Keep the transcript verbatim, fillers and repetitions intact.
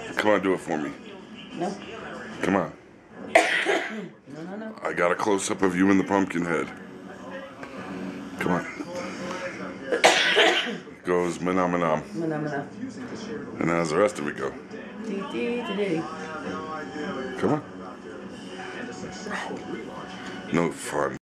Come on, do it for me. No. Come on. No, no, no. I got a close-up of you in the pumpkin head. Come on. Goes manam Manamana. And how's the rest of it go? Dee dee dee dee. Come on. No fun.